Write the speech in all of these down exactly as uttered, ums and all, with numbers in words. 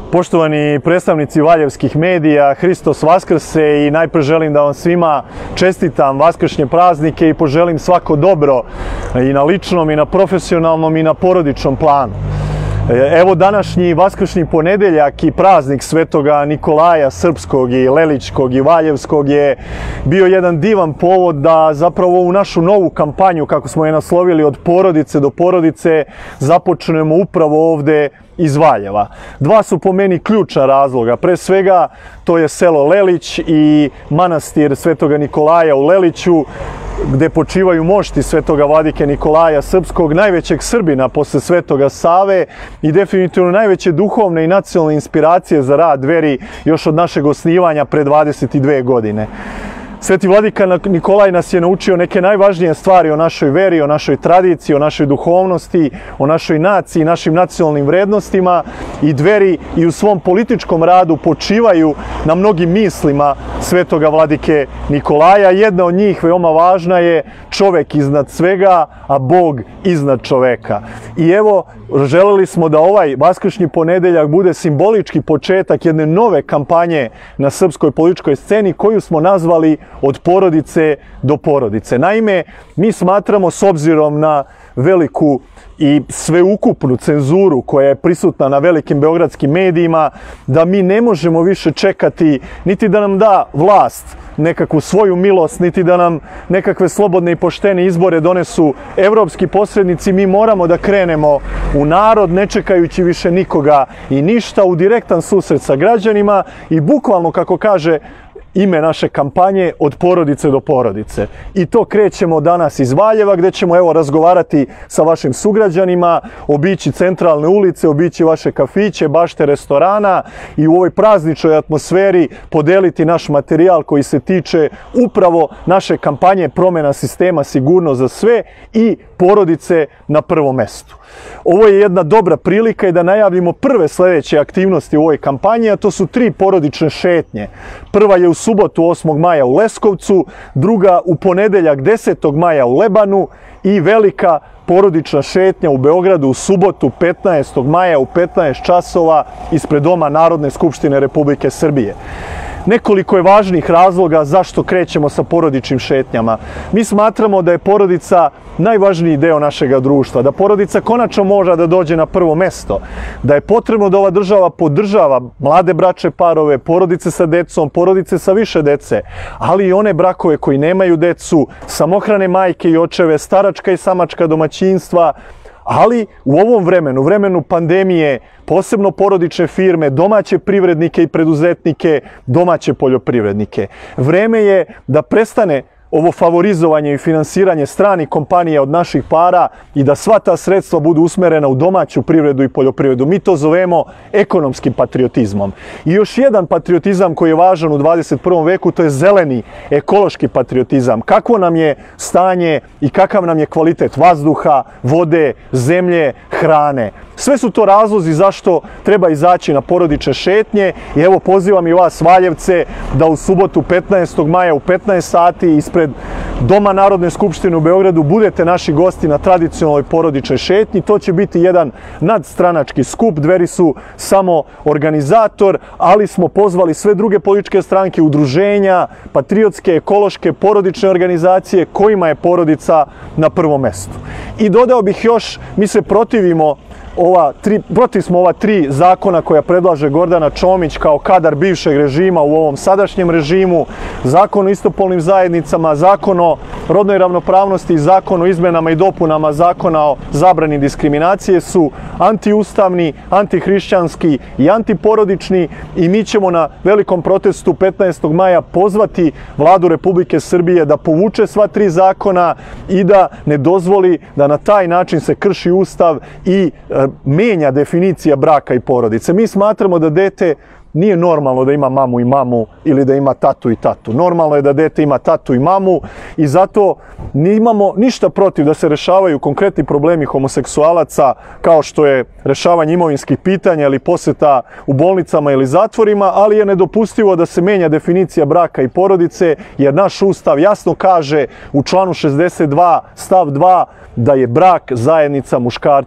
Poštovani predstavnici valjevskih medija, Hristos Vaskrse i najpre želim da vam svima čestitam vaskršnje praznike i poželim svako dobro i na ličnom i na profesionalnom i na porodičnom planu. Evo današnji vaskršnji ponedeljak i praznik Svetoga Nikolaja Srpskog i Leličkog i Valjevskog je bio jedan divan povod da zapravo u našu novu kampanju, kako smo je naslovili od porodice do porodice, započnemo upravo ovde iz Valjeva. Dva su po meni ključna razloga. Pre svega to je selo Lelić i manastir Svetoga Nikolaja u Leliću, gde počivaju mošti Svetoga vladike Nikolaja Srpskog, najvećeg Srbina posle Svetoga Save i definitivno najveće duhovne i nacionalne inspiracije za rad veri još od našeg osnivanja pre dvadeset dve godine. Sveti vladika Nikolaj nas je naučio neke najvažnije stvari o našoj veri, o našoj tradiciji, o našoj duhovnosti, o našoj naciji, našim nacionalnim vrednostima i dveri i u svom političkom radu počivaju na mnogim mislima Svetoga vladike Nikolaja. Jedna od njih, veoma važna, je čovek iznad svega, a Bog iznad čoveka. I evo, želeli smo da ovaj vaskršnji ponedeljak bude simbolički početak jedne nove kampanje na srpskoj političkoj sceni koju smo nazvali Od porodice do porodice. Naime, mi smatramo, s obzirom na veliku i sveukupnu cenzuru koja je prisutna na velikim beogradskim medijima, da mi ne možemo više čekati niti da nam da vlast nekakvu svoju milost, niti da nam nekakve slobodne i poštene izbore donesu evropski posrednici. Mi moramo da krenemo u narod, ne čekajući više nikoga i ništa, u direktan susret sa građanima i bukvalno, kako kaže ime naše kampanje, od porodice do porodice. I to krećemo danas iz Valjeva, gde ćemo evo razgovarati sa vašim sugrađanima, obići centralne ulice, obići vaše kafiće, bašte restorana i u ovoj prazničnoj atmosferi podeliti naš materijal koji se tiče upravo naše kampanje promjena sistema sigurnost za sve i porodice na prvom mestu. Ovo je jedna dobra prilika i da najavimo prve sljedeće aktivnosti u ovoj kampanji, a to su tri porodične šetnje. Prva je u subotu osmog maja u Leskovcu, druga u ponedeljak desetog maja u Lebanu i velika porodična šetnja u Beogradu u subotu petnaestog maja u petnaest časova ispred Doma Narodne skupštine Republike Srbije. Nekoliko je važnih razloga zašto krećemo sa porodičnim šetnjama. Mi smatramo da je porodica najvažniji deo našega društva, da porodica konačno mora da dođe na prvo mesto, da je potrebno da ova država podržava mlade bračne parove, porodice sa decom, porodice sa više dece, ali i one brakove koji nemaju decu, samohrane majke i očeve, staračka i samačka domaćinstva, ali u ovom vremenu, vremenu pandemije, posebno porodične firme, domaće privrednike i preduzetnike, domaće poljoprivrednike. Vreme je da prestane ovo favorizovanje i finansiranje stranih kompanija od naših para i da sva ta sredstva budu usmerena u domaću privredu i poljoprivredu. Mi to zovemo ekonomskim patriotizmom. I još jedan patriotizam koji je važan u dvadeset prvom veku, to je zeleni, ekološki patriotizam. Kakvo nam je stanje i kakav nam je kvalitet vazduha, vode, zemlje, hrane. Sve su to razlozi zašto treba izaći na porodične šetnje i evo pozivam i vas Valjevce da u subotu petnaestog maja u petnaest sati ispred Doma Narodne skupštine u Beogradu budete naši gosti na tradicionalnoj porodičnoj šetnji. To će biti jedan nadstranački skup, Dveri su samo organizator, ali smo pozvali sve druge političke stranke, udruženja, patriotske, ekološke, porodične organizacije kojima je porodica na prvom mestu. I dodao bih još, mi se protivimo Ova tri, protiv smo ova tri zakona koja predlaže Gordana Čomić kao kadar bivšeg režima u ovom sadašnjem režimu. Zakon o istopolnim zajednicama, zakon o rodnoj ravnopravnosti i zakon o izmenama i dopunama zakona o zabrani diskriminacije su antiustavni, antihrišćanski i antiporodični i mi ćemo na velikom protestu petnaestog maja pozvati Vladu Republike Srbije da povuče sva tri zakona i da ne dozvoli da na taj način se krši Ustav i e, menja definicija braka i porodice. Mi smatramo da dete nije normalno da ima mamu i mamu ili da ima tatu i tatu. Normalno je da dete ima tatu i mamu i zato nimamo ništa protiv da se rešavaju konkretni problemi homoseksualaca kao što je rešavanje imovinskih pitanja ili poseta u bolnicama ili zatvorima, ali je nedopustivo da se menja definicija braka i porodice jer naš Ustav jasno kaže u članu šezdeset dva stav dva da je brak zajednica muškarca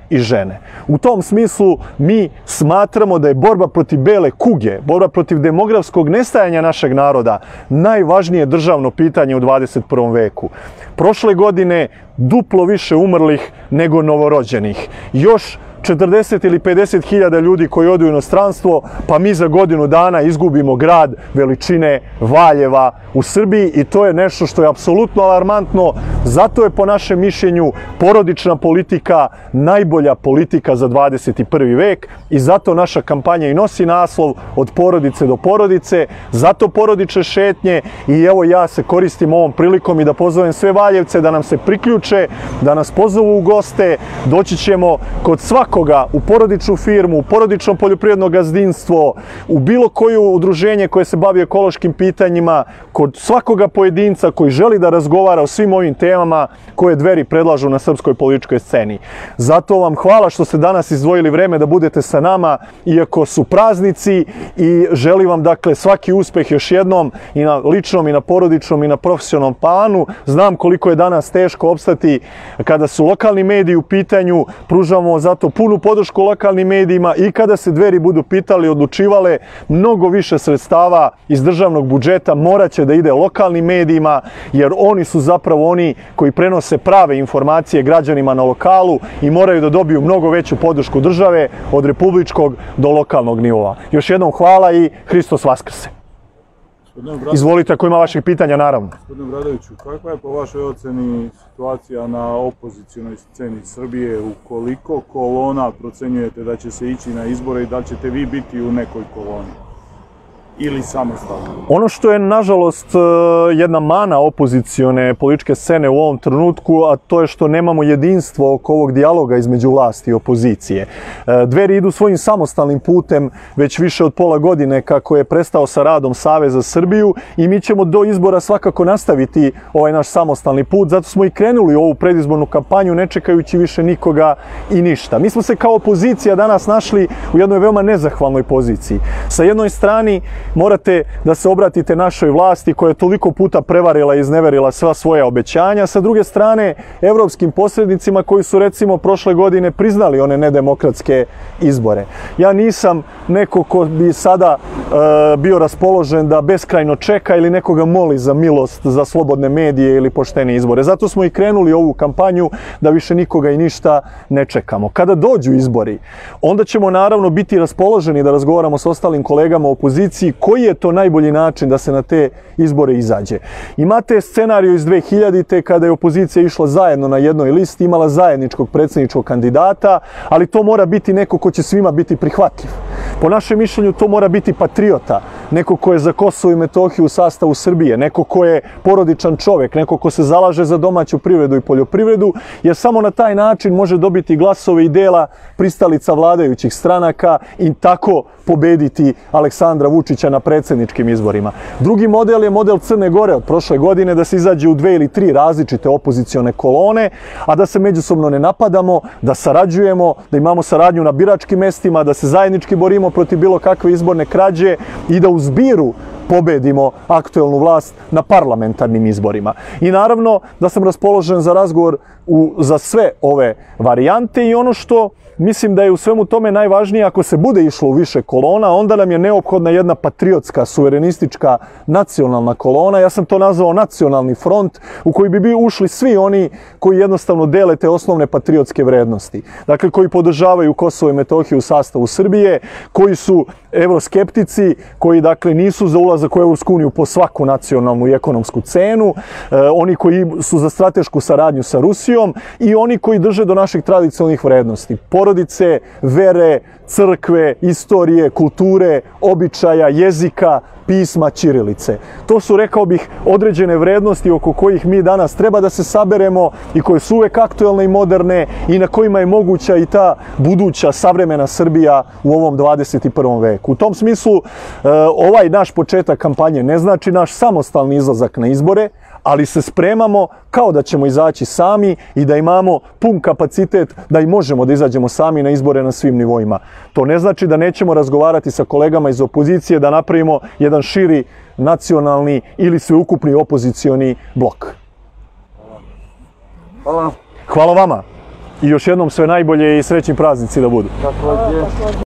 i žene. U tom smislu mi smatramo da je borba protiv bele kuge, borba protiv demografskog nestajanja našeg naroda najvažnije državno pitanje u dvadeset prvom veku. Prošle godine duplo više umrlih nego novorođenih. Još četrdeset ili pedeset hiljada ljudi koji odu u inostranstvo, pa mi za godinu dana izgubimo grad veličine Valjeva u Srbiji i to je nešto što je apsolutno alarmantno. Zato je po našem mišljenju porodična politika najbolja politika za dvadeset prvi vek i zato naša kampanja i nosi naslov Od porodice do porodice, zato porodične šetnje i evo ja se koristim ovom prilikom i da pozovem sve Valjevce da nam se priključe, da nas pozovu u goste, doći ćemo kod svakoga u porodičnu firmu, u porodično poljoprivredno gazdinstvo, u bilo koje udruženje koje se bavi ekološkim pitanjima, kod svakoga pojedinca koji želi da razgovara o svim ovim temama koje Dveri predlažu na srpskoj političkoj sceni. Zato vam hvala što ste danas izdvojili vreme da budete sa nama, iako su praznici, i želim vam dakle svaki uspeh još jednom i na ličnom i na porodičnom i na profesionalnom planu. Znam koliko je danas teško opstati kada su lokalni mediji u pitanju, pružamo zato punu podršku lokalnim medijima i kada se Dveri budu pitali, odlučivale, mnogo više sredstava iz državnog budžeta morat će da ide lokalnim medijima, jer oni su zapravo oni koji prenose prave informacije građanima na lokalu i moraju da dobiju mnogo veću podršku države od republičkog do lokalnog nivoa. Još jednom hvala i Hristos Vaskrse. Izvolite ako ima vaših pitanja, naravno. Gospodine Obradoviću, kakva je po vašoj oceni situacija na opozicionoj sceni Srbije? U koliko kolona procenjujete da će se ići na izbore i da li ćete vi biti u nekoj koloni? Ili samostalno? Ono što je, nažalost, jedna mana opozicione političke scene u ovom trenutku, a to je što nemamo jedinstvo oko ovog dijaloga između vlasti i opozicije. Dveri idu svojim samostalnim putem već više od pola godine kako je prestao sa radom Savez za Srbiju i mi ćemo do izbora svakako nastaviti ovaj naš samostalni put, zato smo i krenuli u ovu predizbornu kampanju ne čekajući više nikoga i ništa. Mi smo se kao opozicija danas našli u jednoj veoma nezahvalnoj poziciji. Sa jednoj strani morate da se obratite našoj vlasti koja je toliko puta prevarila i izneverila sva svoja obećanja. Sa druge strane, evropskim posrednicima koji su recimo prošle godine priznali one nedemokratske izbore. Ja nisam neko ko bi sada e, bio raspoložen da beskrajno čeka ili nekoga moli za milost, za slobodne medije ili poštene izbore. Zato smo i krenuli ovu kampanju da više nikoga i ništa ne čekamo. Kada dođu izbori, onda ćemo naravno biti raspoloženi da razgovaramo s ostalim kolegama u opoziciji koji je to najbolji način da se na te izbore izađe. Imate scenariju iz dve hiljadite kada je opozicija išla zajedno na jednoj listi, imala zajedničkog predsjedničkog kandidata, ali to mora biti neko ko će svima biti prihvatljiv. Po našem mišljenju to mora biti patriota, neko ko je za Kosovo i Metohiju u sastavu Srbije, neko ko je porodičan čovjek, neko ko se zalaže za domaću privredu i poljoprivredu, jer samo na taj način može dobiti glasove i dela pristalica vladajućih stranaka i tako pobediti Aleksandra Vučića na predsjedničkim izborima. Drugi model je model Crne Gore od prošle godine, da se izađe u dve ili tri različite opozicione kolone, a da se međusobno ne napadamo, da sarađujemo, da imamo saradnju na biračkim mestima, da se zajednički borimo protiv bilo kakve izborne krađe i da u zbiru pobedimo aktuelnu vlast na parlamentarnim izborima. I naravno da sam raspoložen za razgovor u, za sve ove varijante i ono što mislim da je u svemu tome najvažnije, ako se bude išlo u više kolona, onda nam je neophodna jedna patriotska, suverenistička, nacionalna kolona. Ja sam to nazvao nacionalni front u koji bi ušli svi oni koji jednostavno dele te osnovne patriotske vrednosti. Dakle, koji podržavaju Kosovo i Metohiju u sastavu Srbije, koji su evroskeptici, koji dakle nisu za ulazak u Evropsku uniju po svaku nacionalnu i ekonomsku cenu, e, oni koji su za stratešku saradnju sa Rusijom i oni koji drže do naših tradicionalnih vrednosti. Porodice, vere, crkve, istorije, kulture, običaja, jezika, pisma, ćirilice. To su, rekao bih, određene vrednosti oko kojih mi danas treba da se saberemo i koje su uvek aktuelne i moderne i na kojima je moguća i ta buduća savremena Srbija u ovom dvadeset prvom veku. U tom smislu, ovaj naš početak kampanje ne znači naš samostalni izlazak na izbore, ali se spremamo kao da ćemo izaći sami i da imamo pun kapacitet da i možemo da izađemo sami na izbore na svim nivoima. To ne znači da nećemo razgovarati sa kolegama iz opozicije da napravimo jedan širi nacionalni ili sveukupni opozicioni blok. Hvala. Hvala vama. i još jednom sve najbolje i srećni praznici da budu. Također.